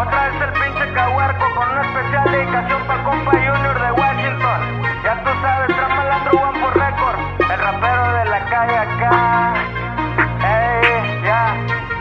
Otra vez el pinche Cahuarco con una especial dedicación para el compa Junior de Washington. Ya tú sabes, Tramalandro One for Record, el rapero de la calle acá. Ey, ya,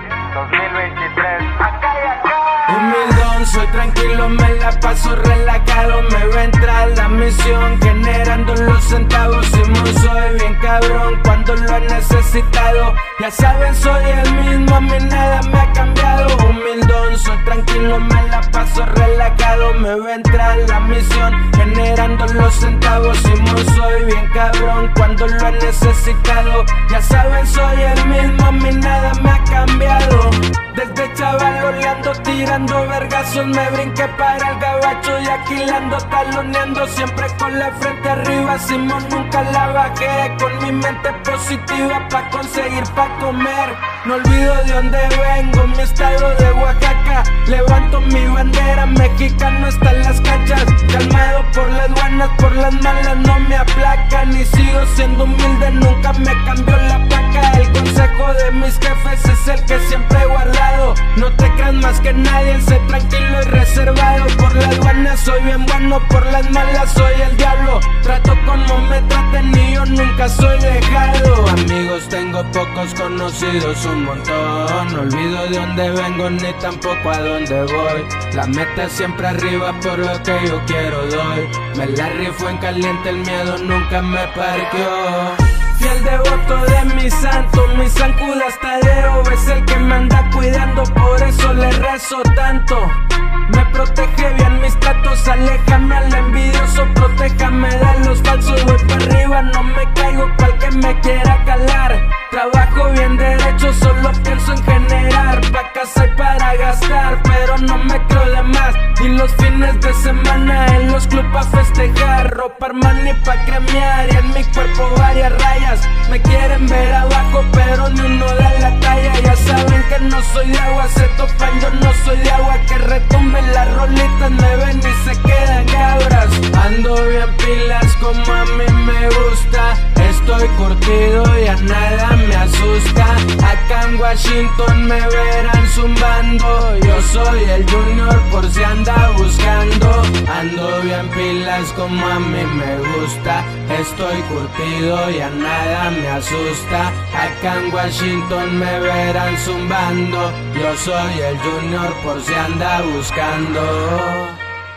2023, acá y acá. Humildón, soy tranquilo, me la paso relajado. Me va a entrar la misión generando los centavos. Simón, soy bien cabrón cuando lo he necesitado. Ya saben, soy el mismo, a mí nada me ha cambiado. Humildón, soy tranquilo, me la paso relajado. Me va a entrar la misión generando los centavos. Simón, soy bien cabrón cuando lo he necesitado. Ya saben, soy el mismo, a mí nada me ha cambiado. Desde chaval oleando, tirando vergazos, me brinqué para el gabacho y aquilando, taloneando, siempre con la frente arriba. Simón, nunca la bajé, con mi mente positiva pa' conseguir pa' comer. No olvido de dónde vengo, mi estado de Oaxaca. Levanto mi bandera, mexicano hasta las cachas. Calmado por las buenas, por las malas no me aplacan. Y sigo siendo humilde, nunca me cambió la placa. El consejo de mis jefes es el que siempre he guardado. No te creas más que nadie, sé tranquilo y reservado. Por las buenas soy bien bueno, por las malas soy el diablo. Trato como me traten y yo nunca soy dejado. Amigos tengo pocos, conocidos un montón. No olvido de dónde vengo ni tampoco a dónde voy. La meta siempre arriba, por lo que yo quiero doy. Me la rifo en caliente, el miedo nunca me parqueó. Fiel devoto de mi santo, mi San Judas Tadeo es el que me anda cuidando, por eso le rezo tanto. Me protege bien mis tratos, aléjame al envidioso, protéjame de los falsos. Voy para arriba, no me caigo cual que me quiera calar. Trabajo bien derecho, solo pienso en generar. Pa' casa y para gastar, pero no me creo de más. Y los fines de semana en los clubs pa' festejar. Ropa Armani pa' cremear y en mi cuerpo varias rayas. Me quieren ver abajo, pero ni uno da la talla. Ya saben que no soy de agua, se topan, yo no soy de agua. Que retumben las rolitas, me ven y se quedan cabras. Ando bien pilas como a mí me gusta. Estoy curtido y a nada me asusta. Acá en Washington me verán zumbando. Yo soy el Junior por si anda buscando. Ando bien pilas como a mí me gusta. Estoy curtido y a nada me asusta. Acá en Washington me verán zumbando. Yo soy el Junior por si anda buscando.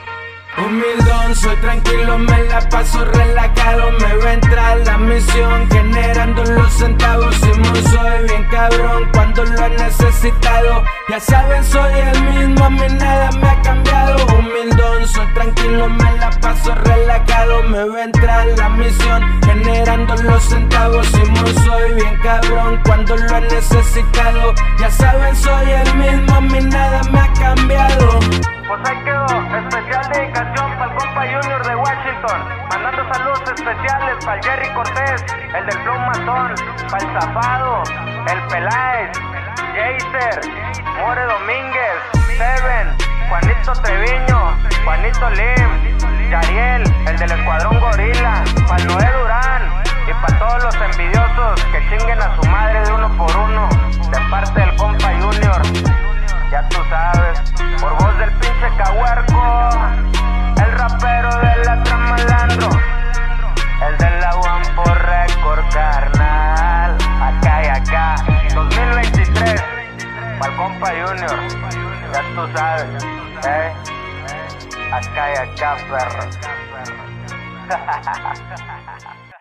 Humildón, soy tranquilo, me la paso relajado. Me va a entrar la misión generando los centavos. Simón, soy bien cabrón cuando lo he necesitado. Ya saben, soy el mismo, a mí nada me ha cambiado. Humildón, soy tranquilo, me la paso relajado. Me va a entrar la misión generando los centavos. Simón, soy bien cabrón cuando lo he necesitado. Ya saben, soy el mismo, a mí nada me ha cambiado. Pues ahí quedó, especial dedicación para el compa Junior de Washington. Mandando saludos especiales para el Jerry Cortés, el del Flow Matón, para el Zafado, el Peláez, Jaser, More Domínguez, Seven, Juanito Treviño, Juanito Lim, Yariel, el del Escuadrón Gorila, para el Noé Durán y para todos los envidiosos que chinguen a su madre de uno por uno, de parte del compa Junior. Ya tú sabes, por voz del pinche Cahuarco, el rapero de la Tramalandro, el de la One for Record, carnal. Acá y acá, 2023, pa'l compa Junior, ya tú sabes, acá y acá, perro.